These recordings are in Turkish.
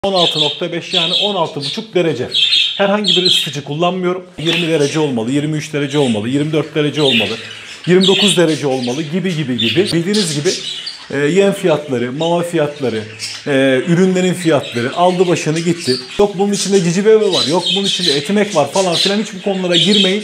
16.5 yani 16,5 derece. Herhangi bir ısıtıcı kullanmıyorum. 20 derece olmalı, 23 derece olmalı, 24 derece olmalı, 29 derece olmalı gibi. Bildiğiniz gibi yem fiyatları, mama fiyatları, ürünlerin fiyatları aldı başını gitti. Yok bunun içinde cici bebe var, yok bunun içinde etimek var falan filan, hiç bu konulara girmeyin.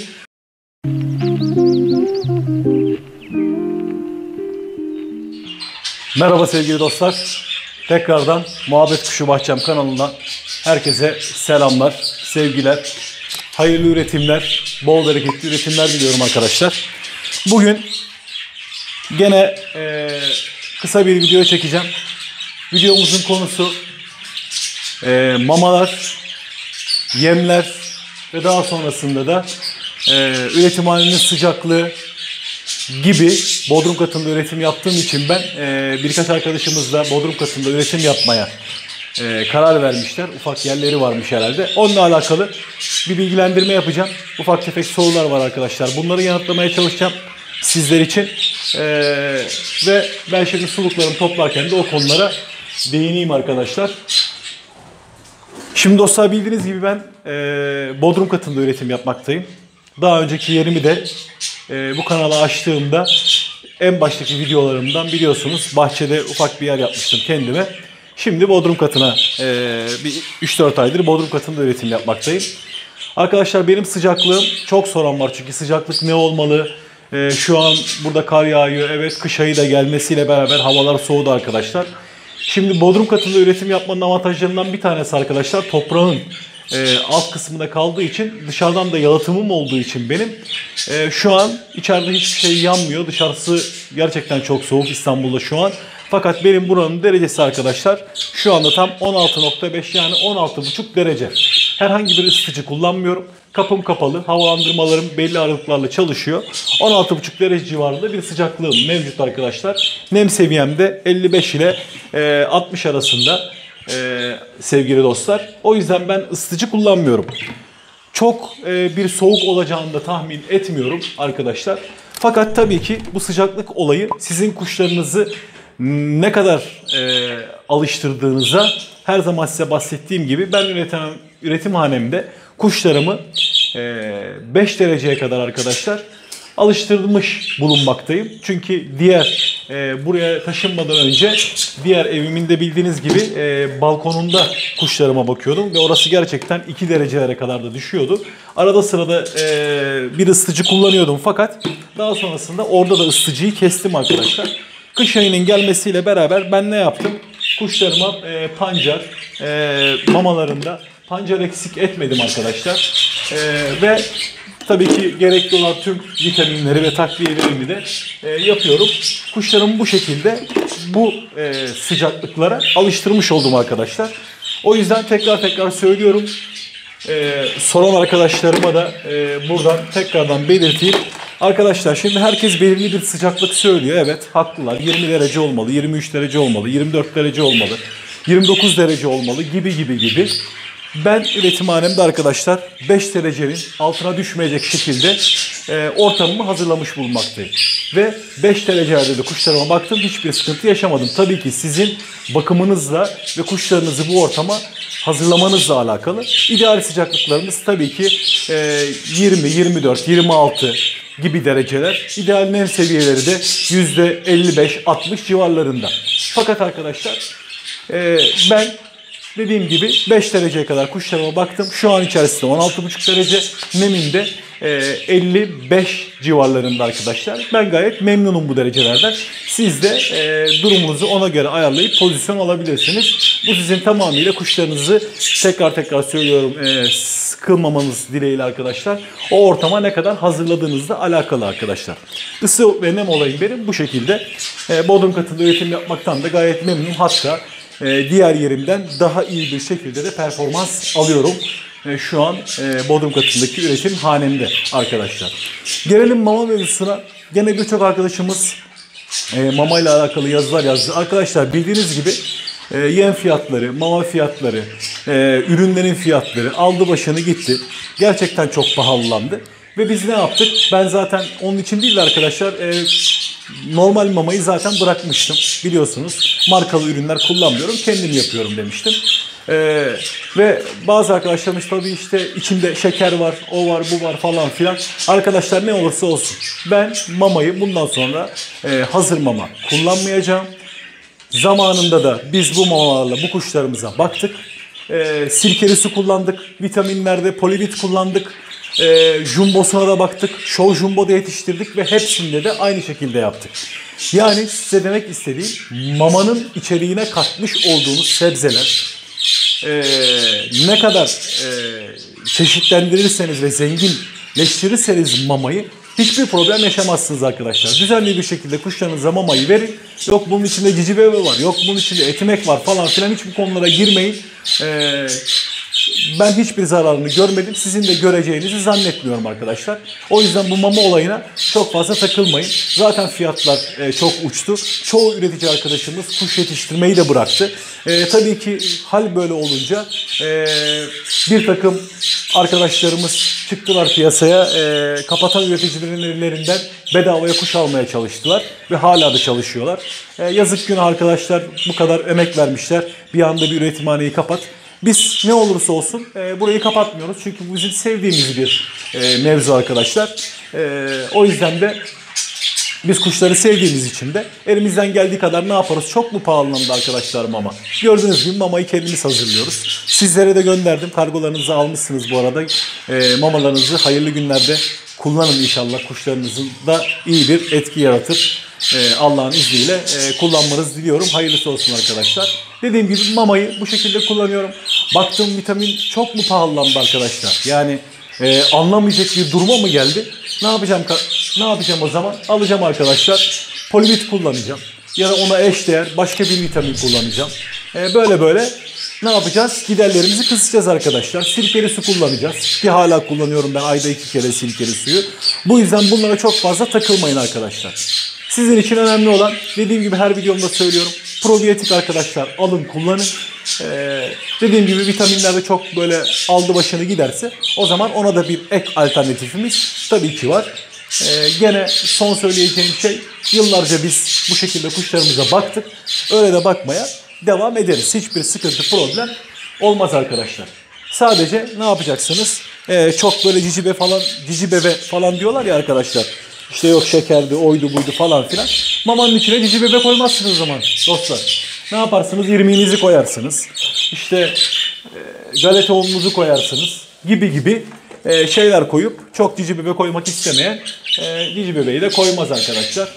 Merhaba sevgili dostlar. Tekrardan Muhabbet Kuşu Bahçem kanalından herkese selamlar, sevgiler, hayırlı üretimler, bol bereketli üretimler diliyorum arkadaşlar. Bugün gene kısa bir video çekeceğim. Videomuzun konusu mamalar, yemler ve daha sonrasında da üretimhanenin sıcaklığı gibi. Bodrum katında üretim yaptığım için ben birkaç arkadaşımızla Bodrum katında üretim yapmaya karar vermişler. Ufak yerleri varmış herhalde. Onunla alakalı bir bilgilendirme yapacağım. Ufak tefek sorular var arkadaşlar. Bunları yanıtlamaya çalışacağım sizler için. Ve ben şimdi suluklarımı toplarken de o konulara değineyim arkadaşlar. Şimdi dostlar, bildiğiniz gibi ben Bodrum katında üretim yapmaktayım. Daha önceki yerimi de bu kanalı açtığımda en baştaki videolarımdan biliyorsunuz, bahçede ufak bir yer yapmıştım kendime. Şimdi Bodrum katına bir 3-4 aydır Bodrum katında üretim yapmaktayım. Arkadaşlar benim sıcaklığım, çok soran var çünkü sıcaklık ne olmalı? Şu an burada kar yağıyor. Evet, kış ayı da gelmesiyle beraber havalar soğudu arkadaşlar. Şimdi Bodrum katında üretim yapmanın avantajlarından bir tanesi arkadaşlar, toprağın alt kısmında kaldığı için, dışarıdan da yalıtımım olduğu için benim şu an içeride hiçbir şey yanmıyor. Dışarısı gerçekten çok soğuk İstanbul'da şu an. Fakat benim buranın derecesi arkadaşlar şu anda tam 16.5 yani 16,5 derece. Herhangi bir ısıtıcı kullanmıyorum. Kapım kapalı, havalandırmalarım belli aralıklarla çalışıyor. 16,5 derece civarında bir sıcaklığım mevcut arkadaşlar. Nem seviyem de 55 ile 60 arasında sevgili dostlar. O yüzden ben ısıtıcı kullanmıyorum. Çok bir soğuk olacağını da tahmin etmiyorum arkadaşlar. Fakat tabii ki bu sıcaklık olayı sizin kuşlarınızı ne kadar alıştırdığınıza, her zaman size bahsettiğim gibi ben üretimhanemde kuşlarımı 5 dereceye kadar arkadaşlar alıştırmış bulunmaktayım. Çünkü diğer buraya taşınmadan önce diğer evimin de bildiğiniz gibi balkonunda kuşlarıma bakıyordum ve orası gerçekten 2 derecelere kadar da düşüyordu. Arada sırada bir ısıtıcı kullanıyordum fakat daha sonrasında orada da ısıtıcıyı kestim arkadaşlar. Kış ayının gelmesiyle beraber ben ne yaptım? Kuşlarıma pancar, mamalarında pancar eksik etmedim arkadaşlar. Ve tabii ki gerekli olan tüm vitaminleri ve takviyelerimi de yapıyorum. Kuşlarımı bu şekilde bu sıcaklıklara alıştırmış oldum arkadaşlar. O yüzden tekrar söylüyorum. Soran arkadaşlarıma da buradan tekrardan belirteyim. Arkadaşlar şimdi herkes belirli bir sıcaklık söylüyor. Evet, haklılar. 20 derece olmalı, 23 derece olmalı, 24 derece olmalı, 29 derece olmalı gibi. Ben üretimhanemde arkadaşlar 5 derecenin altına düşmeyecek şekilde ortamımı hazırlamış bulunmaktayım. Ve 5 derecelerde de kuşlarıma baktım, hiçbir sıkıntı yaşamadım. Tabii ki sizin bakımınızla ve kuşlarınızı bu ortama hazırlamanızla alakalı. İdeal sıcaklıklarımız tabii ki 20, 24, 26 gibi dereceler. İdeal nem seviyeleri de %55-60 civarlarında. Fakat arkadaşlar ben dediğim gibi 5 dereceye kadar kuşlarıma baktım. Şu an içerisinde 16,5 derece. Nemim de 55 civarlarında arkadaşlar. Ben gayet memnunum bu derecelerden. Siz de durumunuzu ona göre ayarlayıp pozisyon alabilirsiniz. Bu sizin tamamıyla kuşlarınızı tekrar söylüyorum sıkılmamanız dileğiyle arkadaşlar. O ortama ne kadar hazırladığınızla alakalı arkadaşlar. Isı ve nem olayım benim bu şekilde. Bodrum katında üretim yapmaktan da gayet memnunum. Hatta diğer yerimden daha iyi bir şekilde de performans alıyorum. Şu an Bodrum katındaki üretim hanemde arkadaşlar. Gelelim mama mevzusuna. Gene birçok arkadaşımız mama ile alakalı yazılar yazdı. Arkadaşlar bildiğiniz gibi yem fiyatları, mama fiyatları, ürünlerin fiyatları aldı başını gitti. Gerçekten çok pahalandı. Ve biz ne yaptık? Ben zaten onun için değil arkadaşlar, normal mamayı zaten bırakmıştım. Biliyorsunuz markalı ürünler kullanmıyorum, kendim yapıyorum demiştim. Ve bazı arkadaşlarımız tabii işte içinde şeker var, o var, bu var falan filan. Arkadaşlar ne olursa olsun ben mamayı bundan sonra hazır mama kullanmayacağım. Zamanında da biz bu mamalarla bu kuşlarımıza baktık. Sirkeli su kullandık, vitaminlerde polivit kullandık. Jumbosuna da baktık, show jumbo da yetiştirdik ve hepsinde de aynı şekilde yaptık. Yani size demek istediğim mamanın içeriğine katmış olduğunuz sebzeler ne kadar çeşitlendirirseniz ve zenginleştirirseniz mamayı hiçbir problem yaşamazsınız arkadaşlar. Düzenli bir şekilde kuşlarınıza mamayı verin. Yok bunun içinde cicibebe var, yok bunun içinde etimek var falan filan, hiç bu konulara girmeyin. Ben hiçbir zararını görmedim. Sizin de göreceğinizi zannetmiyorum arkadaşlar. O yüzden bu mama olayına çok fazla takılmayın. Zaten fiyatlar çok uçtu. Çoğu üretici arkadaşımız kuş yetiştirmeyi de bıraktı. Tabii ki hal böyle olunca bir takım arkadaşlarımız çıktılar piyasaya. Kapatan üreticilerin ellerinden bedavaya kuş almaya çalıştılar. Ve hala da çalışıyorlar. Yazık günah arkadaşlar, bu kadar emek vermişler. Bir anda bir üretimhaneyi kapat. Biz ne olursa olsun burayı kapatmıyoruz. Çünkü bu bizim sevdiğimiz bir mevzu arkadaşlar. O yüzden de biz kuşları sevdiğimiz için de elimizden geldiği kadar ne yaparız? Çok mu pahalandı arkadaşlar mama? Gördüğünüz gibi mamayı kendimiz hazırlıyoruz. Sizlere de gönderdim. Kargolarınızı almışsınız bu arada. Mamalarınızı hayırlı günlerde kullanın inşallah. Kuşlarınızın da iyi bir etki yaratır. Allah'ın izniyle kullanmanızı diliyorum. Hayırlısı olsun arkadaşlar. Dediğim gibi mamayı bu şekilde kullanıyorum. Baktığım vitamin çok mu pahalandı arkadaşlar? Yani anlamayacak bir duruma mı geldi? Ne yapacağım? Ne yapacağım o zaman? Alacağım arkadaşlar. Polivit kullanacağım. Ya da ona eşdeğer başka bir vitamin kullanacağım. Böyle ne yapacağız? Giderlerimizi kısacağız arkadaşlar. Sirkeli su kullanacağız. Ki hala kullanıyorum ben ayda 2 kere sirkeli suyu. Bu yüzden bunlara çok fazla takılmayın arkadaşlar. Sizin için önemli olan, dediğim gibi her videomda söylüyorum, probiyotik arkadaşlar alın kullanın. Dediğim gibi vitaminlerde çok böyle aldı başını giderse o zaman ona da bir ek alternatifimiz tabii ki var. Gene son söyleyeceğim şey, yıllarca biz bu şekilde kuşlarımıza baktık. Öyle de bakmaya devam ederiz. Hiçbir sıkıntı, problem olmaz arkadaşlar. Sadece ne yapacaksınız? Çok böyle cicibebe falan diyorlar ya arkadaşlar. İşte yok şekerdi, oydu buydu falan filan. Mamanın içine cicibebe koymazsınız o zaman dostlar. Ne yaparsınız? İrmiğinizi koyarsınız. İşte galeta ununuzu koyarsınız. Gibi şeyler koyup çok cicibebe koymak istemeyen cicibebeyi de koymaz arkadaşlar.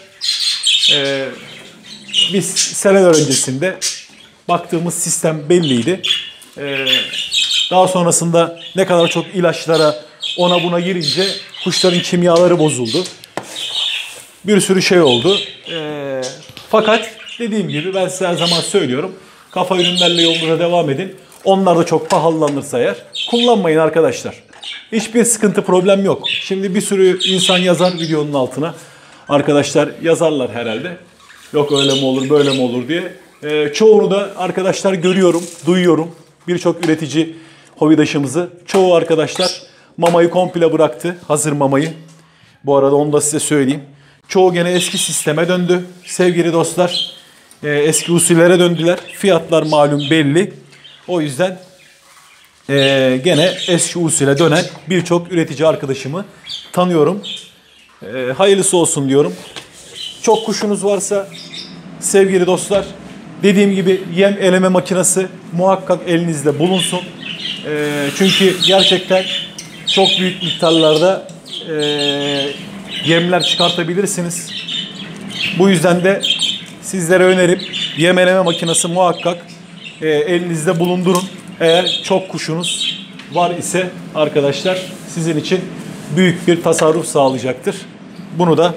Biz seneler öncesinde baktığımız sistem belliydi. Daha sonrasında ne kadar çok ilaçlara ona buna girince kuşların kimyaları bozuldu. Bir sürü şey oldu. Fakat dediğim gibi ben size her zaman söylüyorum. Kafa ürünlerle yolunuza devam edin. Onlar da çok pahalanırsa eğer kullanmayın arkadaşlar. Hiçbir sıkıntı, problem yok. Şimdi bir sürü insan yazar videonun altına. Arkadaşlar yazarlar herhalde. Yok öyle mi olur, böyle mi olur diye. Çoğunu da arkadaşlar görüyorum, duyuyorum. Birçok üretici hobidaşımızı. Çoğu arkadaşlar mamayı komple bıraktı. Hazır mamayı. Bu arada onu da size söyleyeyim. Çoğu gene eski sisteme döndü. Sevgili dostlar, eski usullere döndüler. Fiyatlar malum belli. O yüzden gene eski usule dönen birçok üretici arkadaşımı tanıyorum. Hayırlısı olsun diyorum. Çok kuşunuz varsa sevgili dostlar, dediğim gibi yem eleme makinesi muhakkak elinizde bulunsun. Çünkü gerçekten çok büyük miktarlarda yemler çıkartabilirsiniz. Bu yüzden de sizlere önerim, yem eleme makinesi muhakkak elinizde bulundurun. Eğer çok kuşunuz var ise arkadaşlar sizin için büyük bir tasarruf sağlayacaktır. Bunu da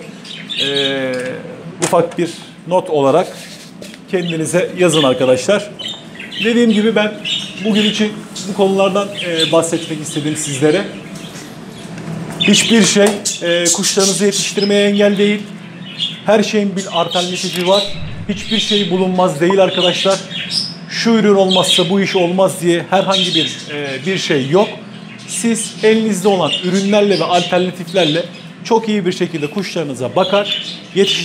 ufak bir not olarak kendinize yazın arkadaşlar. Dediğim gibi ben bugün için bu konulardan bahsetmek istedim sizlere. Hiçbir şey kuşlarınızı yetiştirmeye engel değil. Her şeyin bir alternatifi var. Hiçbir şey bulunmaz değil arkadaşlar. Şu ürün olmazsa bu iş olmaz diye herhangi bir şey yok. Siz elinizde olan ürünlerle ve alternatiflerle çok iyi bir şekilde kuşlarınıza bakar,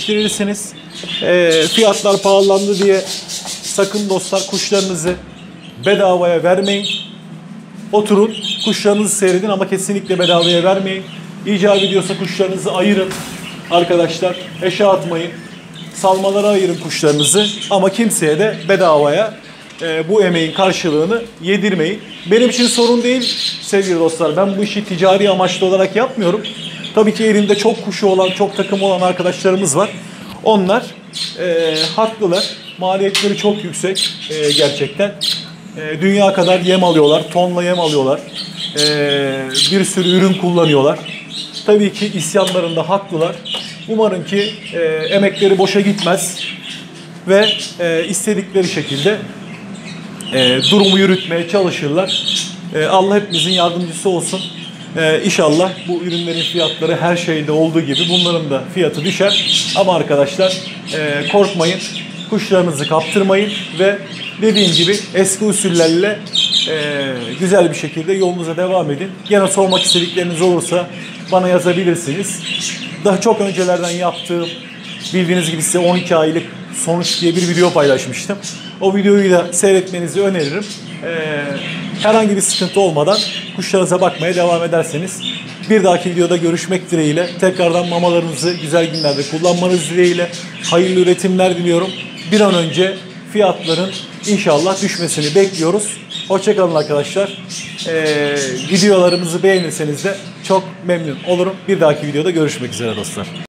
yetiştirirsiniz. Fiyatlar pahalandı diye sakın dostlar kuşlarınızı bedavaya vermeyin. Oturun, kuşlarınızı seyredin ama kesinlikle bedavaya vermeyin. İcap ediyorsa kuşlarınızı ayırın arkadaşlar. Eşe atmayın. Salmalara ayırın kuşlarınızı ama kimseye de bedavaya bu emeğin karşılığını yedirmeyin. Benim için sorun değil sevgili dostlar. Ben bu işi ticari amaçlı olarak yapmıyorum. Tabii ki elinde çok kuşu olan, çok takımı olan arkadaşlarımız var. Onlar haklılar. Maliyetleri çok yüksek gerçekten. Dünya kadar yem alıyorlar, tonla yem alıyorlar. Bir sürü ürün kullanıyorlar. Tabii ki isyanlarında haklılar. Umarım ki emekleri boşa gitmez ve istedikleri şekilde durumu yürütmeye çalışırlar. Allah hepimizin yardımcısı olsun. İnşallah bu ürünlerin fiyatları her şeyde olduğu gibi bunların da fiyatı düşer. Ama arkadaşlar korkmayın, kuşlarınızı kaptırmayın ve dediğim gibi eski usullerle güzel bir şekilde yolunuza devam edin. Gene sormak istedikleriniz olursa bana yazabilirsiniz. Daha çok öncelerden yaptığım, bildiğiniz gibi size 12 aylık sonuç diye bir video paylaşmıştım. O videoyu da seyretmenizi öneririm. Herhangi bir sıkıntı olmadan kuşlarınıza bakmaya devam ederseniz bir dahaki videoda görüşmek dileğiyle. Tekrardan mamalarınızı güzel günlerde kullanmanız dileğiyle. Hayırlı üretimler diliyorum. Bir an önce fiyatların inşallah düşmesini bekliyoruz. Hoşçakalın arkadaşlar. Videolarımızı beğenirseniz de çok memnun olurum. Bir dahaki videoda görüşmek üzere dostlar.